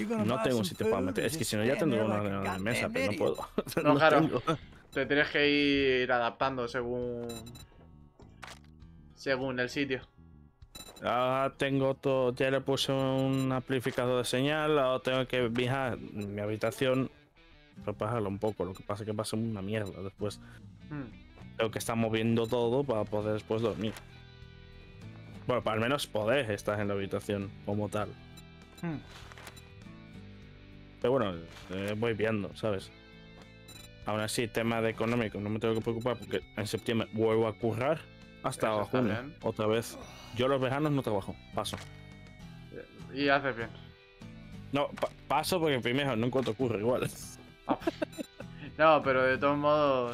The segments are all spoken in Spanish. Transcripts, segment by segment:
No tengo un sitio para meter. Es que si no ya tendré una en la mesa, pero no puedo. No, No claro. tengo. Te tienes que ir adaptando según el sitio. Ahora tengo todo, ya le puse un amplificador de señal, ahora tengo que fijar mi habitación, repararlo un poco, lo que pasa es que pasa una mierda después. Tengo que estar moviendo todo para poder después dormir. Bueno, para al menos poder estar en la habitación como tal. Pero bueno, voy viendo, ¿sabes? Aún así, tema de económico, no me tengo que preocupar porque en septiembre vuelvo a currar hasta Eso está junio, bien. otra vez. Yo los veranos no trabajo, paso. Y haces bien. No, paso porque primero no encuentro curro igual. No, pero de todos modos,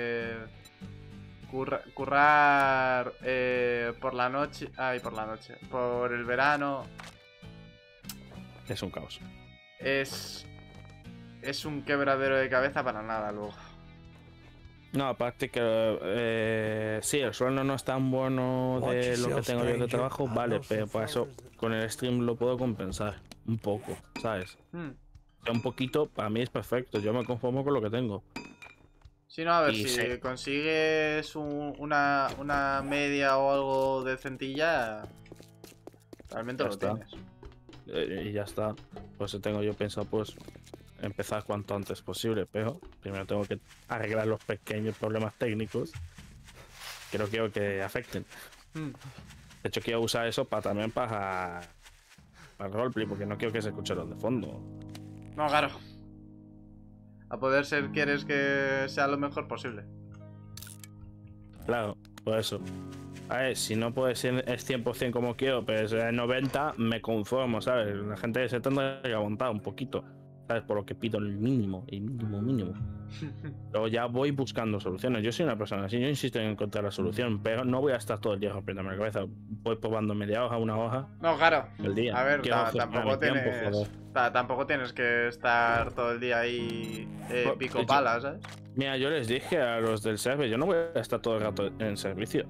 currar por la noche, por el verano Es un caos. es un quebradero de cabeza para nada luego. No, aparte que sí, el sueldo no es tan bueno de lo que tengo yo de trabajo, vale, pero para eso con el stream lo puedo compensar un poco, ¿sabes? Un poquito para mí es perfecto, yo me conformo con lo que tengo. Si no, a ver, Y si consigues una media o algo decentilla, realmente ya lo está. tienes. Y ya está. Pues tengo yo pensado pues empezar cuanto antes posible, pero primero tengo que arreglar los pequeños problemas técnicos que no quiero que afecten. De hecho quiero usar eso también para el roleplay, porque no quiero que se escuche los de fondo. No, claro. A poder ser quieres que sea lo mejor posible. Claro, por eso. A ver, si no puede ser es 100% como quiero, pero es 90, me conformo, ¿sabes? La gente se tendrá que aguantar un poquito, ¿sabes? Por lo que pido el mínimo, mínimo. Luego ya voy buscando soluciones. Yo soy una persona así, yo insisto en encontrar la solución, pero no voy a estar todo el día rompiéndome la cabeza. Voy probando media hoja, una hoja No, claro. al día. A ver, Quiero gestionar mi tiempo, joder. tampoco tnes que estar todo el día ahí pico Yo- pala, ¿sabes? Mira, yo les dije a los del server, yo no voy a estar todo el rato en servicio.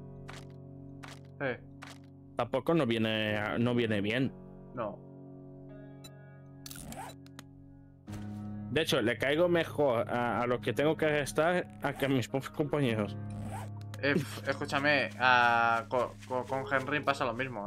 Tampoco no viene bien. No. De hecho, le caigo mejor a los que tengo que estar a que a mis propios compañeros. Escúchame, con Henry pasa lo mismo,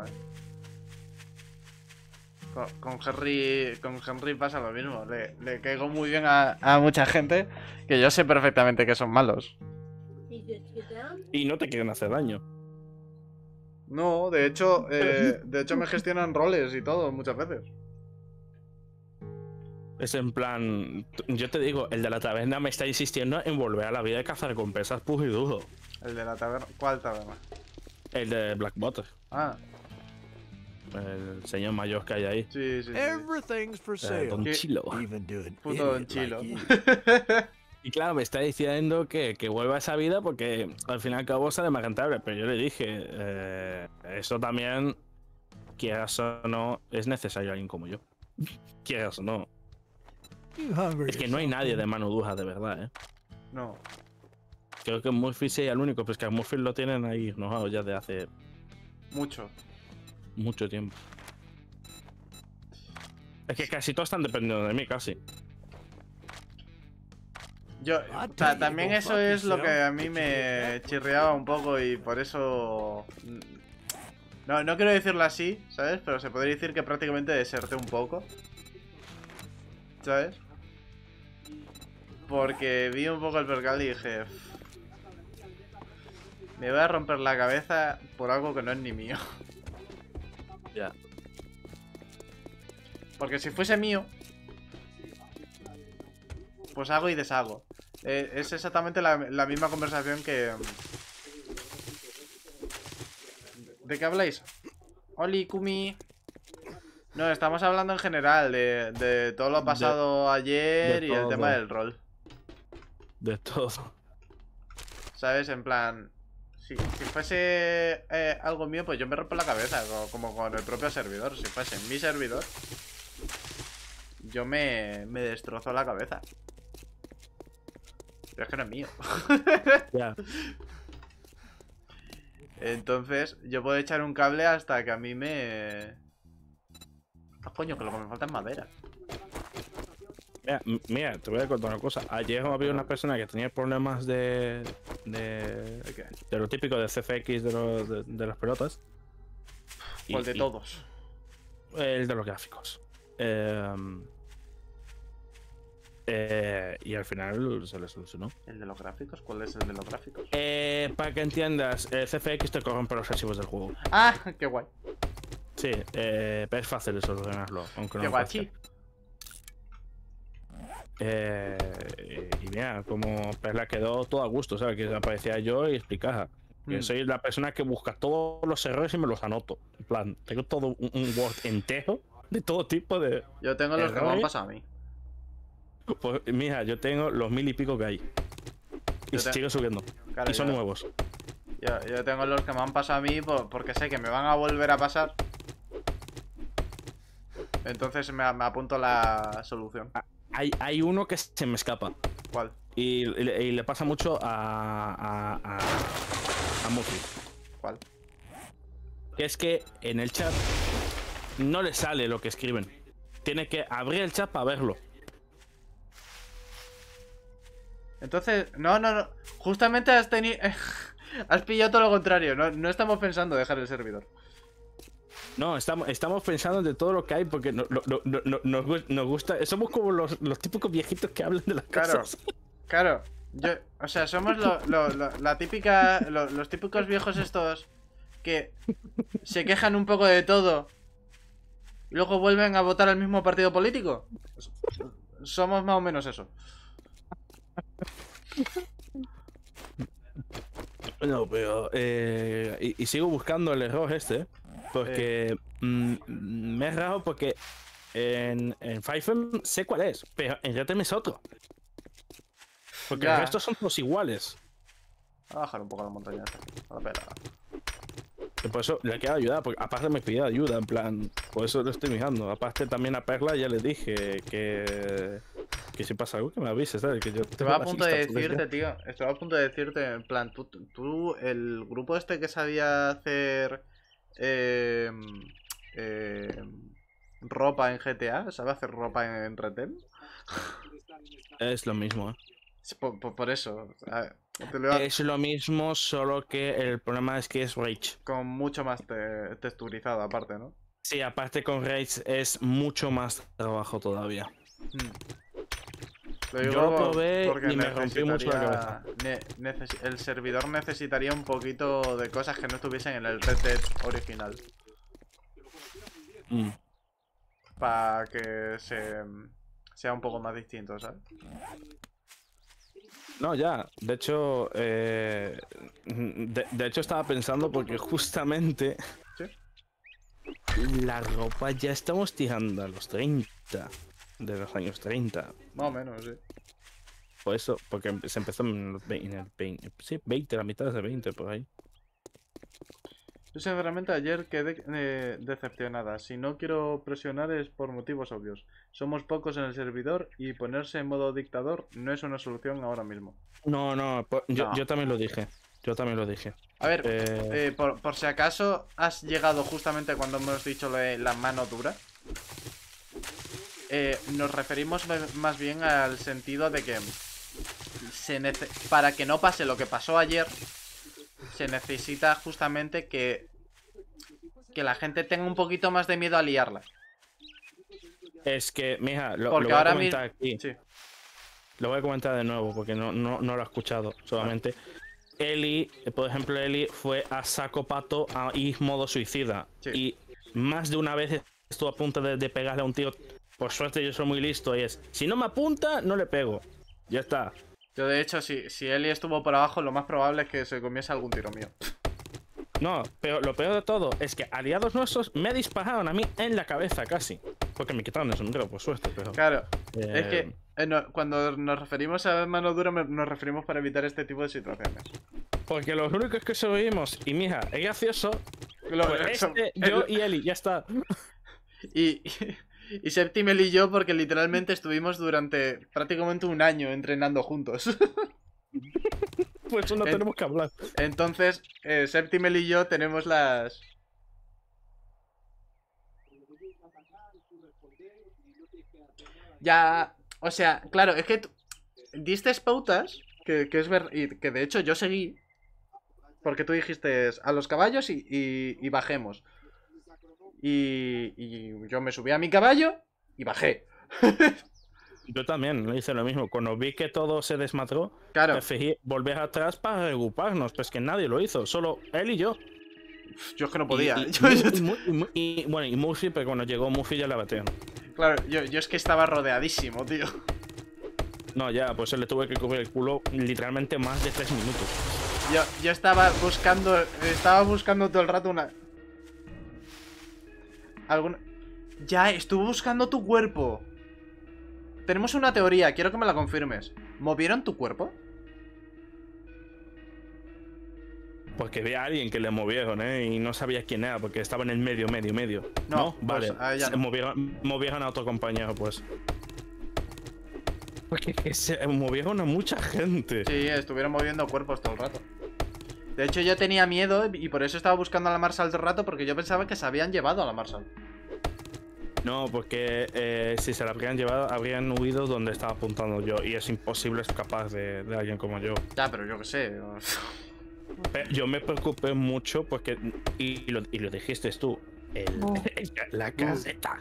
Con Henry pasa lo mismo. Le caigo muy bien a mucha gente que yo sé perfectamente que son malos. Y no te quieren hacer daño. No, de hecho me gestionan roles y todo muchas veces. Es en plan, yo te digo, el de la taberna me está insistiendo en volver a la vida de cazarrecompensas puro y duro. El de la taberna. ¿Cuál taberna? El de Black Butter. Ah, El señor mayor que hay ahí. sí, sí, sí. Everything's for sale. Don Chilo. Even to an Puto Don idiot Chilo. like you. Y claro, me está diciendo que vuelva a esa vida porque al fin y al cabo sale más rentable. Pero yo le dije, eso también, quieras o no, es necesario alguien como yo. Quieras o no. You hungry Es or que no hay nadie something? de mano dura de verdad, ¿eh? No. Creo que Murphy sí es el único, pues que a Murphy lo tienen ahí enojado ya de hace Mucho. mucho tiempo. Es que casi todos están dependiendo de mí, casi. Yo, I tell you, también go eso fuck es lo que yourself. a mí me chirriaba un poco y por eso... No quiero decirlo así, ¿sabes? Pero se podría decir que prácticamente deserté un poco. ¿Sabes? Porque vi un poco el percal y dije... Me voy a romper la cabeza por algo que no es ni mío. Ya. Porque si fuese mío... Pues hago y deshago. Es exactamente la misma conversación que... ¿De qué habláis? Oli, Kumi. No, estamos hablando en general de todo lo pasado ayer de y el tema todo. del rol. De todo. ¿Sabes? En plan... Si fuese algo mío, pues yo me rompo la cabeza, como con el propio servidor. Si fuese mi servidor, yo me destrozo la cabeza. Pero es que no es mío. Ya. Entonces, yo puedo echar un cable hasta que a mí Ah, coño, que lo que me falta es madera. Mira, te voy a contar una cosa. Ayer había una persona que tenía problemas ¿De qué? de lo típico de CFX de las pelotas. ¿Cuál de todos? El de los gráficos. Y al final se le solucionó. ¿El de los gráficos? ¿Cuál es el de los gráficos? Para que entiendas, CFX te corrompe los archivos del juego. ¡Ah! ¡Qué guay! Sí, pero es fácil de solucionarlo, aunque no ¡Qué lo guay! parezca. Sí. Y mira, como Perla quedó todo a gusto, ¿sabes? Que aparecía yo y explicaba. Que soy la persona que busca todos los errores y me los anoto. En plan, tengo todo un Word entero de todo tipo de. Yo tengo los que me han pasado a mí. Pues mira, yo tengo los 1000 y pico que hay. Y sigo subiendo. Claro, y son nuevos. Yo tengo los que me han pasado a mí porque sé que me van a volver a pasar. Entonces me apunto la solución. Hay uno que se me escapa. ¿Cuál? Y le pasa mucho a Mufi. ¿Cuál? Que es que en el chat no le sale lo que escriben. Tiene que abrir el chat para verlo. Entonces, no. Justamente has tenido... has pillado todo lo contrario. No estamos pensando dejar el servidor. No, estamos pensando de todo lo que hay porque nos gusta. Somos como los típicos viejitos que hablan de las cosas. Claro. O sea, somos la típica... Los típicos viejos estos que se quejan un poco de todo. Luego vuelven a votar al mismo partido político. Somos más o menos eso. No, pero y sigo buscando el error este porque me es raro porque en FiveM sé cuál es, pero en RTM es otro. Porque el resto son todos iguales. Voy a bajar un poco la montaña esta. A la pera. Y por eso le quiero ayudar, porque aparte me pidió ayuda, en plan, por eso lo estoy mirando. Aparte también a Perla ya le dije que si pasa algo que me avises, ¿sabes? Que yo Estoy a punto de decirte, tío. Estoy a punto de decirte, en plan, tú el grupo este que sabía hacer ropa en GTA, ¿sabe hacer ropa en Retem? Es lo mismo, ¿eh? Por eso. A ver, es lo mismo, solo que el problema es que es Rage. Con mucho más texturizado, aparte, ¿no? Sí, aparte con Rage es mucho más trabajo todavía. Lo digo yo lo probé porque y me rompí mucho la cabeza. El servidor necesitaría un poquito de cosas que no estuviesen en el Red Dead original. Para que sea un poco más distinto, ¿sabes? No, ya. De hecho, de hecho estaba pensando porque justamente ¿Sí? la ropa ya estamos tirando a los 30. De los años 30. Más o menos, sí. Por eso, porque se empezó en el 20, sí, 20, la mitad de 20 por ahí. Yo sinceramente ayer quedé decepcionada. Si no quiero presionar es por motivos obvios. Somos pocos en el servidor y ponerse en modo dictador no es una solución ahora mismo. No, yo también lo dije. Yo también lo dije. A ver, por si acaso has llegado justamente cuando hemos dicho lo de la mano dura. Nos referimos más bien al sentido de que para que no pase lo que pasó ayer, se necesita justamente que la gente tenga un poquito más de miedo a liarla. Es que, mija, lo Porque voy a ahora comentar aquí. Sí. Lo voy a comentar de nuevo porque no lo he escuchado solamente. Eli, por ejemplo, Eli fue a saco pato y modo suicida. Sí. Y más de una vez estuvo a punto de pegarle a un tío. Por suerte yo soy muy listo y es, si no me apunta, no le pego. Ya está. Yo de hecho, si Eli estuvo por abajo, lo más probable es que se comiese algún tiro mío. No, pero lo peor de todo es que aliados nuestros me dispararon a mí en la cabeza casi. Porque me quitaron el sombrero, por suerte, pero... Claro, es que cuando nos referimos a mano dura nos referimos para evitar este tipo de situaciones. Porque los únicos que sobrevivimos, y mija, es gracioso, yo y Eli, ya está. Y Septimel y yo, porque literalmente estuvimos durante prácticamente un año entrenando juntos. Pues eso no tenemos que hablar. Entonces, Septimel y yo tenemos las... Ya, o sea, claro, es que diste pautas que es ver y que de hecho yo seguí porque tú dijiste a los caballos y bajemos. Y yo me subí a mi caballo y bajé. Yo también hice lo mismo. Cuando vi que todo se desmadró, Claro, preferí volver atrás para reagruparnos. Pues que nadie lo hizo, solo él y yo. yo es que no podía. Bueno, y Murphy, pero cuando llegó Murphy ya la batieron. Claro, yo es que estaba rodeadísimo, tío. No, ya, pues se le tuve que cubrir el culo literalmente más de 3 minutos. Yo estaba buscando todo el rato una... alguna... Ya, estuve buscando tu cuerpo. Tenemos una teoría, quiero que me la confirmes. ¿Movieron tu cuerpo? Porque vi a alguien que le movieron, y no sabía quién era, porque estaba en el medio. No, vale. pues, ya no. Movieron a otro compañero, pues. Porque se movieron a mucha gente. Sí, estuvieron moviendo cuerpos todo el rato. De hecho, yo tenía miedo y por eso estaba buscando a la Marshall todo el rato, porque yo pensaba que se habían llevado a la Marshall. No, porque si se la habrían llevado, habrían huido donde estaba apuntando yo. Y es imposible escapar de alguien como yo. Ya, pero yo qué sé. Yo me preocupé mucho porque. Y lo dijiste tú. La caseta.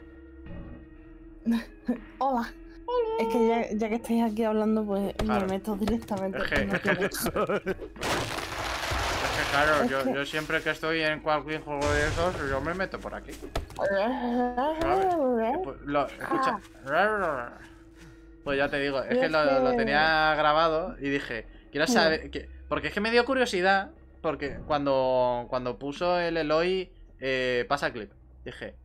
Hola. Es que ya que estáis aquí hablando, pues Claro. me meto directamente. Es que- No quiero- Es que claro, Es yo, que- yo siempre que estoy en cualquier juego de esos, yo me meto por aquí. Escucha. Pues ya te digo, es que lo tenía grabado y dije, quiero saber. Porque es que me dio curiosidad. Porque cuando puso el Eloy pasa clip, dije,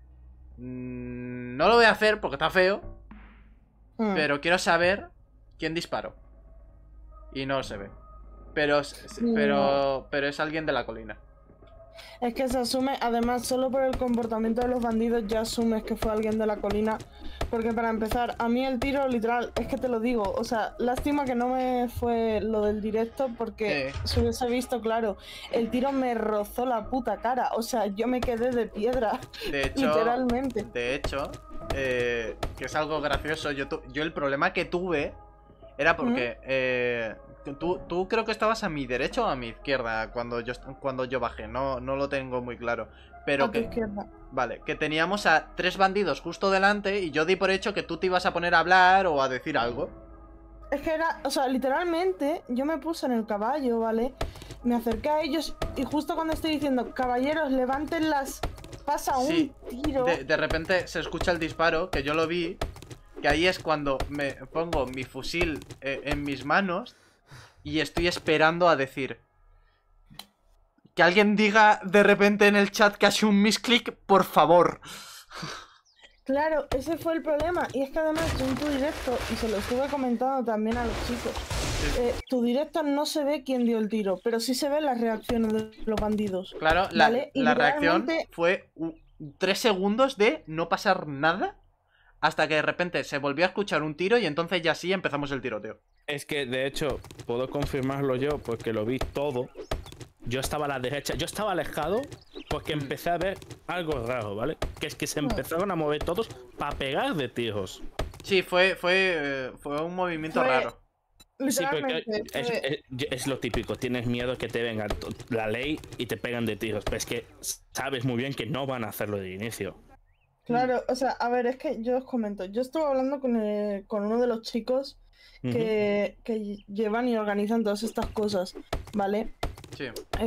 no lo voy a hacer porque está feo. Pero quiero saber quién disparó. Y no se ve. Pero es alguien de la colina. Es que se asume, además, solo por el comportamiento de los bandidos ya asumes que fue alguien de la colina. Porque para empezar, a mí el tiro, literal, es que te lo digo, o sea, lástima que no me fue lo del directo porque se hubiese visto claro. El tiro me rozó la puta cara, o sea, yo me quedé de piedra, De hecho, literalmente. De hecho, que es algo gracioso, yo el problema que tuve era porque tú creo que estabas a mi derecha o a mi izquierda cuando yo bajé, no lo tengo muy claro. Pero A tu que, izquierda. vale, que teníamos a 3 bandidos justo delante y yo di por hecho que tú te ibas a poner a hablar o a decir algo. Es que era, o sea, literalmente yo me puse en el caballo, ¿vale? Me acerqué a ellos y justo cuando estoy diciendo, caballeros, levanten las... Pasa Sí, un tiro. de repente se escucha el disparo, que yo lo vi, que ahí es cuando me pongo mi fusil en mis manos y estoy esperando a decir... Que alguien diga de repente en el chat que ha sido un misclick, por favor. Claro, ese fue el problema. Y es que además yo en tu directo, y se lo estuve comentando también a los chicos, tu directo no se ve quién dio el tiro, pero sí se ven las reacciones de los bandidos. Claro, ¿Vale? Y la reacción realmente- fue 3 segundos de no pasar nada hasta que de repente se volvió a escuchar un tiro y entonces ya sí empezamos el tiroteo. Es que de hecho, puedo confirmarlo yo porque lo vi todo. Yo estaba a la derecha, yo estaba alejado porque empecé a ver algo raro, ¿vale? Que es que se empezaron a mover todos para pegar de tiros. Sí, fue un movimiento Fue- raro. Sí, porque Literalmente. es lo típico, tienes miedo que te venga la ley y te pegan de tiros, pero es que sabes muy bien que no van a hacerlo de inicio. Claro, o sea, a ver, es que yo os comento, yo estuve hablando con uno de los chicos que llevan y organizan todas estas cosas, ¿vale? Sí.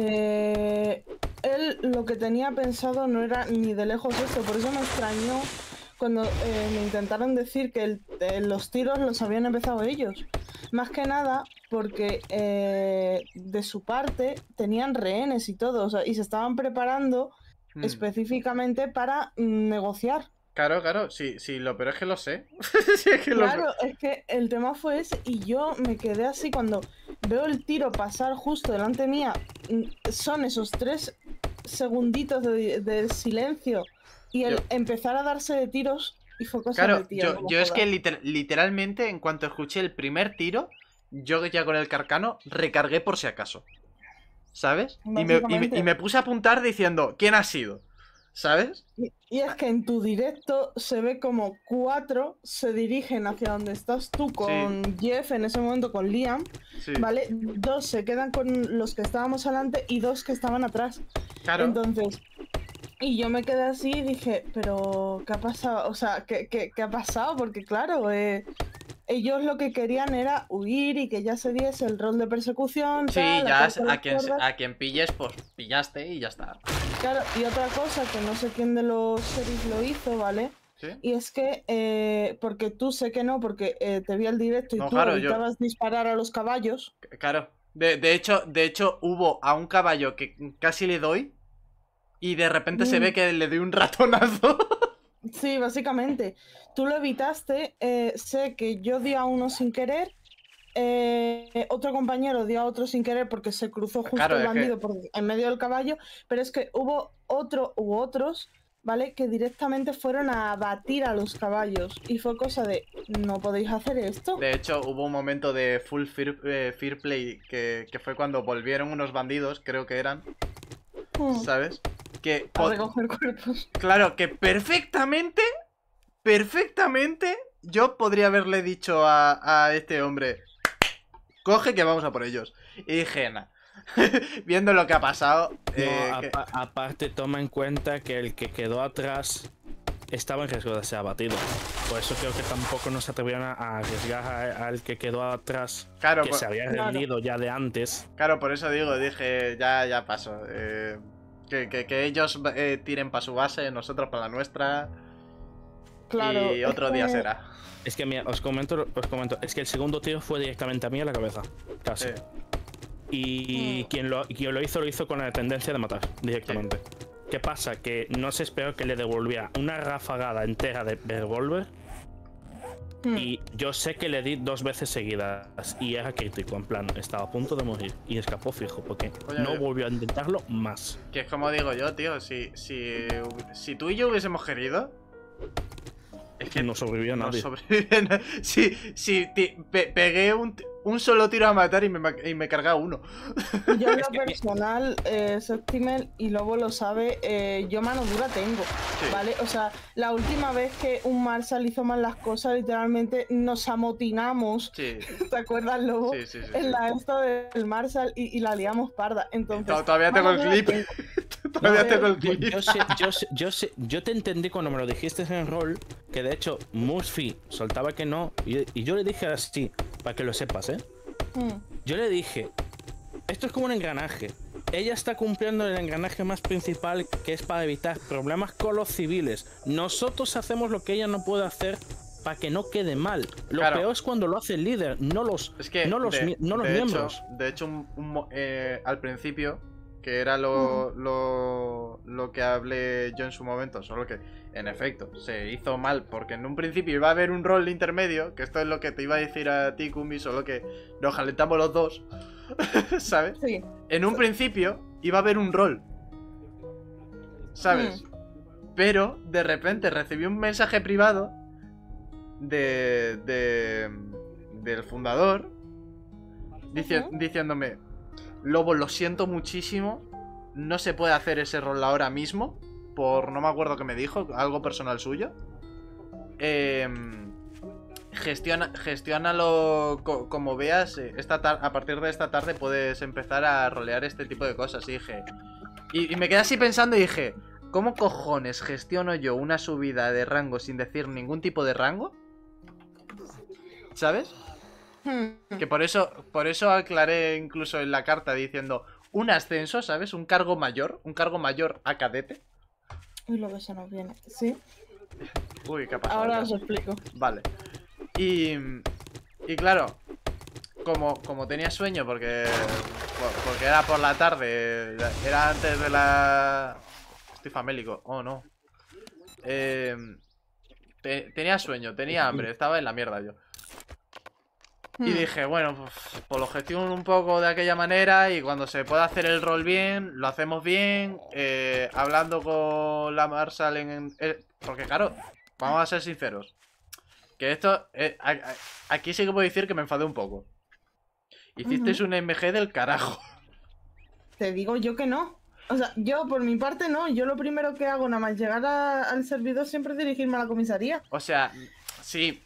Él lo que tenía pensado no era ni de lejos esto, por eso me extrañó cuando me intentaron decir que los tiros los habían empezado ellos. Más que nada porque de su parte tenían rehenes y todo, o sea, y se estaban preparando específicamente para negociar. Claro, sí, lo peor es que lo sé. Sí, es que Claro, es que el tema fue ese y yo me quedé así cuando veo el tiro pasar justo delante mía. Son esos 3 segunditos de silencio y el empezar a darse de tiros y fue cosa Claro, de tío. yo es que literalmente en cuanto escuché el primer tiro, yo ya con el carcano recargué por si acaso. ¿Sabes? Y me puse a apuntar diciendo, ¿quién ha sido? ¿sabes? Y es que en tu directo se ve como 4 se dirigen hacia donde estás tú con Jeff, en ese momento con Liam, Sí, ¿vale? 2 se quedan con los que estábamos adelante y 2 que estaban atrás. claro. Entonces, y yo me quedé así y dije, pero ¿qué ha pasado? O sea, ¿qué ha pasado? Porque claro, ellos lo que querían era huir y que ya se diese el rol de persecución. Sí, tal, ya atar las cuerdas. a quien pilles, pues pillaste y ya está. Claro, y otra cosa que no sé quién de los sheriff lo hizo, ¿vale? ¿Sí? Y es que, porque tú sé que no, porque te vi al directo y No, tú claro, yo- evitabas disparar a los caballos. Claro. De hecho, hubo a un caballo que casi le doy y de repente se ve que le doy un ratonazo. Sí, básicamente. Tú lo evitaste, sé que yo di a uno sin querer, otro compañero dio a otro sin querer porque se cruzó justo Claro, el es que- bandido en medio del caballo, pero es que hubo otro u otros, ¿vale? Que directamente fueron a abatir a los caballos y fue cosa de, no podéis hacer esto. De hecho, hubo un momento de full fear play que fue cuando volvieron unos bandidos, creo que eran, ¿sabes? Que A recoger cuerpos. claro, que perfectamente yo podría haberle dicho a este hombre, coge que vamos a por ellos. Y dije, nah. Viendo lo que ha pasado, Aparte, toma en cuenta que el que quedó atrás estaba en riesgo de ser abatido. Por eso creo que tampoco nos atrevieron a arriesgar al que quedó atrás, claro, que se había rendido ya de antes. claro, por eso digo, dije, ya paso. Que ellos tiren para su base, nosotros para la nuestra. Claro. Y otro día será. Es que, mira, os comento, es que el segundo tiro fue directamente a mí a la cabeza, casi. Sí. Y quien lo hizo con la tendencia de matar directamente. ¿Qué pasa? Que no se esperó que le devolviera una rafagada entera de revólver. Y yo sé que le di 2 veces seguidas y era crítico, en plan, estaba a punto de morir y escapó fijo porque Oye, no volvió a intentarlo más. Que es como digo yo, tío, si tú y yo hubiésemos querido, es que No sobrevivió no nadie. sobreviven. Pegué un solo tiro a matar y me cargaba uno. Yo en lo personal, Septimer y Lobo lo sabe, yo mano dura tengo, Sí. ¿vale? O sea, la última vez que un Marshall hizo mal las cosas, literalmente nos amotinamos, Sí, ¿te acuerdas, Lobo? sí. En la esto del Marshall y la liamos parda, entonces... Todavía tengo el mano dura clip. tengo. Todavía No, tengo el clip. Yo te entendí cuando me lo dijiste en el rol, que de hecho Murphy soltaba que no, y yo le dije así, para que lo sepas, yo le dije, esto es como un engranaje. Ella está cumpliendo el engranaje más principal, que es para evitar problemas con los civiles. Nosotros hacemos lo que ella no puede hacer para que no quede mal. Lo Claro. peor es cuando lo hace el líder, no los, Es que no los miembros. De hecho, al principio, que era lo que hablé yo en su momento, solo que, en efecto, se hizo mal, porque en un principio iba a haber un rol intermedio, que esto es lo que te iba a decir a ti, Kumi, solo que nos calentamos los dos, ¿sabes? Sí. En un principio iba a haber un rol, ¿sabes? Pero, de repente, recibí un mensaje privado del fundador diciéndome, Lobo, lo siento muchísimo, no se puede hacer ese rol ahora mismo, por no me acuerdo qué me dijo, algo personal suyo. Gestiónalo como veas, a partir de esta tarde puedes empezar a rolear este tipo de cosas. Y dije, y me quedé así pensando y dije, ¿cómo cojones gestiono yo una subida de rango sin decir ningún tipo de rango? ¿Sabes? Que por eso aclaré incluso en la carta diciendo un ascenso, ¿sabes? Un cargo mayor a cadete. Uy, lo que se nos viene, ¿sí? Uy, ¿qué ha pasado? Ahora ya? os explico. Vale. Y claro, como tenía sueño porque era por la tarde, era antes de la... Estoy famélico, oh no. Tenía sueño, tenía hambre, estaba en la mierda yo. Y dije, bueno, pues lo gestiono un poco de aquella manera y cuando se pueda hacer el rol bien, lo hacemos bien, hablando con la Marshall porque claro, vamos a ser sinceros, que esto, aquí sí que puedo decir que me enfadé un poco. Hicisteis un MG del carajo. Te digo yo que no. O sea, yo por mi parte no. Yo lo primero que hago nada más llegar al servidor siempre es dirigirme a la comisaría. O sea, sí,